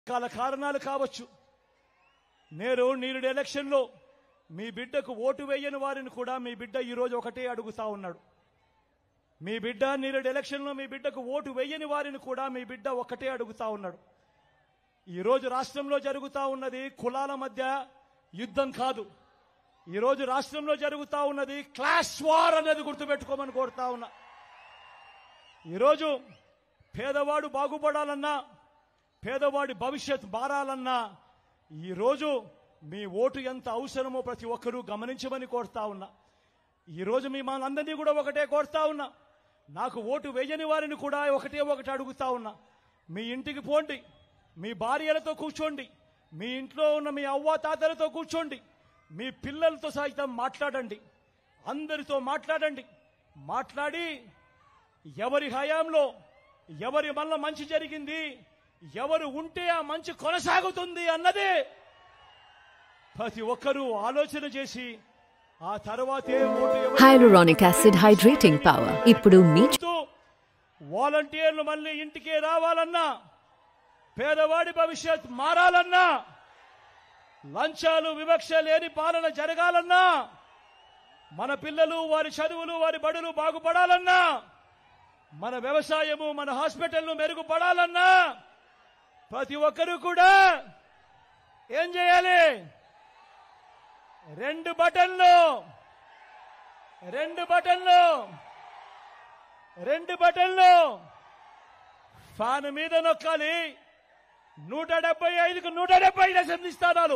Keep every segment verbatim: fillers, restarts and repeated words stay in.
కాల కారణాలు కావచ్చు. నేను నీరుడు ఎలక్షన్లో మీ బిడ్డకు ఓటు వేయని వారిని కూడా మీ బిడ్డ ఈరోజు ఒకటే అడుగుతా ఉన్నాడు. మీ బిడ్డ నీరుడు ఎలక్షన్లో మీ బిడ్డకు ఓటు వేయని వారిని కూడా మీ బిడ్డ ఒకటే అడుగుతా ఉన్నాడు. ఈరోజు రాష్ట్రంలో జరుగుతా ఉన్నది కులాల మధ్య యుద్ధం కాదు. ఈరోజు రాష్ట్రంలో జరుగుతా ఉన్నది క్లాస్ వార్ అనేది గుర్తుపెట్టుకోమని కోరుతా ఉన్నా. ఈరోజు పేదవాడు బాగుపడాలన్నా, పేదవాడి భవిష్యత్ మారాలన్నా ఈరోజు మీ ఓటు ఎంత అవసరమో ప్రతి ఒక్కరూ గమనించమని కోరుతా ఉన్నా. ఈరోజు మీ మనందరినీ కూడా ఒకటే కోరుతా ఉన్నా. నాకు ఓటు వేయని వారిని కూడా ఒకటే ఒకటి అడుగుతా ఉన్నా. మీ ఇంటికి పోండి, మీ భార్యలతో కూర్చోండి, మీ ఇంట్లో ఉన్న మీ అవ్వ తాతలతో కూర్చోండి, మీ పిల్లలతో సైతం మాట్లాడండి, అందరితో మాట్లాడండి. మాట్లాడి ఎవరి హయాంలో ఎవరి వల్ల మంచి జరిగింది, ఎవరు ఉంటే ఆ మంచి కొనసాగుతుంది అన్నది ప్రతి ఒక్కరూ ఆలోచన చేసి ఆ తర్వాతే vote. Hyaluronic acid hydrating power ఇప్పుడు మీ వాలంటీర్లు మళ్ళీ ఇంటికే రావాలన్నా, పేదవాడి భవిష్యత్ మారాలన్నా, లంచాలు వివక్ష లేని పాలన జరగాలన్నా, మన పిల్లలు వారి చదువులు వారి బడులు బాగుపడాలన్నా, మన వ్యవసాయము మన హాస్పిటల్ను మెరుగుపడాలన్నా ప్రతి ఒక్కరూ కూడా ఏం చేయాలి? రెండు బటన్లు రెండు బటన్లు రెండు బటన్లు ఫ్యాన్ మీద నొక్కాలి. నూట డెబ్బై ఐదుకు నూట డెబ్బై ఐదు అసెంబ్లీ స్థానాలు,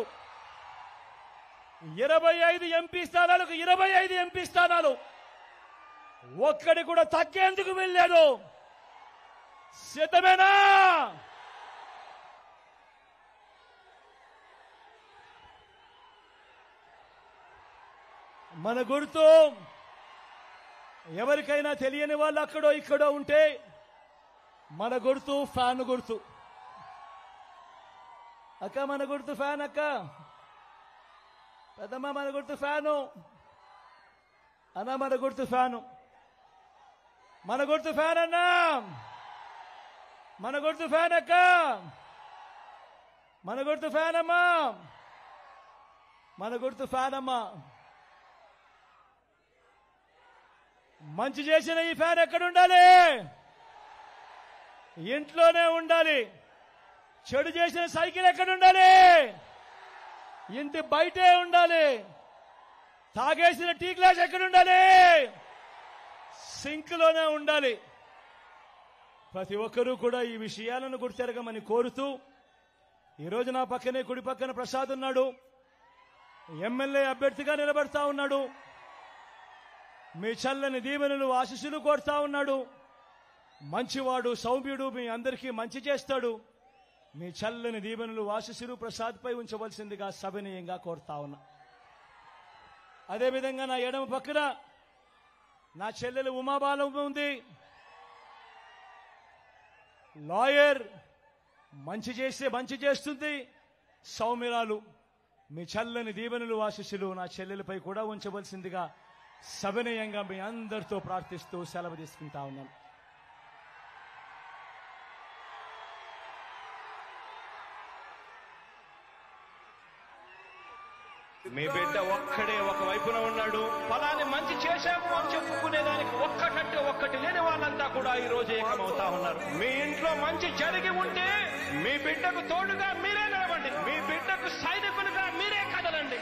ఇరవై ఐదు ఎంపీ స్థానాలకు ఇరవై ఐదు ఎంపీ స్థానాలు, ఒక్కడి కూడా తగ్గేందుకు వెళ్ళాడు. సిద్ధమేనా? మన గుర్తు ఎవరికైనా తెలియని వాళ్ళు అక్కడో ఇక్కడో ఉంటే మన గుర్తు ఫ్యాన్ గుర్తు. అక్క మన గుర్తు ఫ్యాన్, అక్క పెద్దమ్మ మన గుర్తు ఫ్యాను, అన్న మన గుర్తు ఫ్యాను, మన గుర్తు ఫ్యాన్ అన్నా, మన గుర్తు ఫ్యాన్ అక్క, మన గుర్తు ఫ్యాన్ అమ్మా, మన గుర్తు ఫ్యాన్ అమ్మా. మంచి చేసిన ఈ ఫ్యాన్ ఎక్కడ ఉండాలి? ఇంట్లోనే ఉండాలి. చెడు చేసిన సైకిల్ ఎక్కడ ఉండాలి? ఇంటి బయటే ఉండాలి. తాగేసిన టీ గ్లాస్ ఎక్కడ ఉండాలి? సింక్ లోనే ఉండాలి. ప్రతి ఒక్కరూ కూడా ఈ విషయాలను గుర్తెరగమని కోరుతూ, ఈరోజు నా పక్కనే కుడి పక్కన ప్రసాద్ ఉన్నాడు, ఎమ్మెల్యే అభ్యర్థిగా నిలబడతా ఉన్నాడు. మీ చల్లని దీవెనలు ఆశీస్సులు కోరుతా ఉన్నాడు. మంచివాడు, సౌమ్యుడు, మీ అందరికీ మంచి చేస్తాడు. మీ చల్లని దీవెనలు ఆశీస్సులు ప్రసాద్ పై ఉంచవలసిందిగా సవినయంగా కోరుతా ఉన్నా. అదేవిధంగా నా ఎడమ పక్కన నా చెల్లెలు ఉమాబాలం ఉంది, లాయర్, మంచి చేస్తే మంచి చేస్తుంది, సౌమ్యురాలు. మీ చల్లని దీవెనలు ఆశీస్సులు నా చెల్లెలపై కూడా ఉంచవలసిందిగా సవినయంగా మీ అందరితో ప్రార్థిస్తూ సెలవు తీసుకుంటా ఉన్నాను. మీ బిడ్డ ఒక్కడే ఒక వైపున ఉన్నాడు. ఫలాన్ని మంచి చేశాము అని చెప్పుకునేదానికి ఒక్కటంటే ఒక్కటి లేని వాళ్ళంతా కూడా ఈ రోజు ఏకమవుతా ఉన్నారు. మీ ఇంట్లో మంచి జరిగి ఉంటే మీ బిడ్డకు తోడుగా మీరే నిలబండి, మీ బిడ్డకు సైనికులుగా మీరే కదలండి.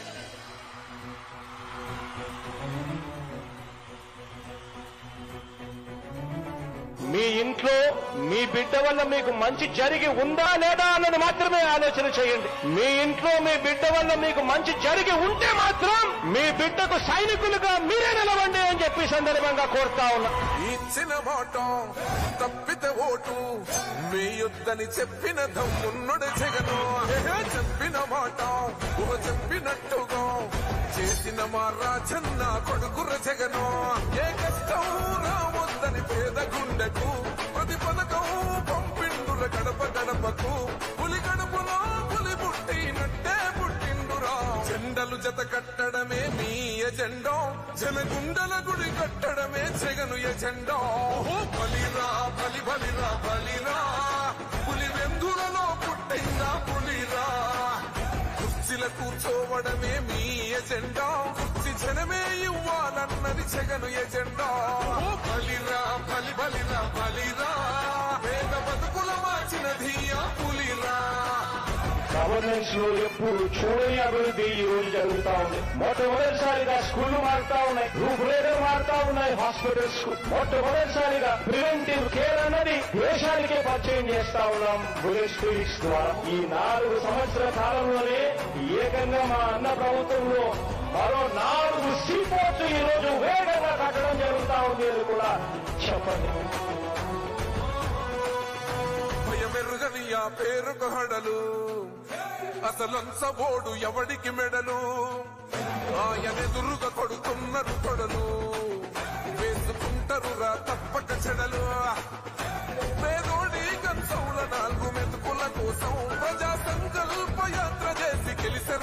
మీ ఇంట్లో మీ బిడ్డ వల్ల మీకు మంచి జరిగి ఉందా లేదా అన్నది మాత్రమే ఆలోచన చేయండి. మీ ఇంట్లో మీ బిడ్డ వల్ల మీకు మంచి జరిగి ఉంటే మాత్రం మీ బిడ్డకు సైనికులుగా మీరే నిలవండి అని చెప్పి సందర్భంగా కోరుతా ఉన్నా. ఇచ్చిన మాట తప్పితే ఓటు మీ యుద్ధని చెప్పిన దమ్మున్నడు జగను. చెప్పిన మాట ఊహ చెప్పినట్టుగా చేసిన మా రాజన్న కొడుకుర జగను. ఏ కష్టం రావద్దని పేద గుండెకు ప్రతి పథకం పంపిండుల గడప గడపకు. పులి గడపలో పులి పుట్టినట్టే పుట్టిండురా. జెండలు జత కట్టడమే మీ ఎజెండా, జనగుండల గుడి కట్టడమే జగను ఎజెండా. బలిరా బలి బలిరా బలిరా పులి వెందులలో పుట్టి కూర్చోవడమే మీ ఎజెండా కుర్చీ జనమే ఇవ్వాలన్నది జగను ఎజెండా బలిరా బలి బలిరా బలిరా పేద బతుకుల మార్చినది ఆ పులిరా గవర్నెన్స్ లో ఎప్పుడు చూడని అభివృద్ధి ఈ రోజు జరుగుతా ఉంది. మొట్టమొదటిసారిగా స్కూళ్లు మారుతా ఉన్నాయి, రూపురేఖలు మారుతా ఉన్నాయి, హాస్పిటల్స్ కు మొట్టమొదటిసారిగా ప్రివెంటివ్ కేర్ అన్నది దేశానికే పరిచయం చేస్తా ఉన్నాం బుల్లెట్ క్లినిక్స్ ద్వారా. ఈ నాలుగు సంవత్సరాల కాలంలోనే ఏకంగా మా అన్న ప్రభుత్వంలో మరో నాలుగు సీపోర్ట్స్ ఈ రోజు వేగంగా కట్టడం జరుగుతా ఉంది అని కూడా చెప్పండి. భయమెరుగని ఆ పేరుకు హడలు అసలంచబోడు ఎవడికి మెడలు ఆయనెదురుగా కొడుతున్నారు కొడలు వేసుకుంటారు రా తప్పక చెడలు పేదోడి కంచౌల నాలుగు మెతుకుల కోసం ప్రజా సంకల్ప యాత్ర చేసి గెలిచారు.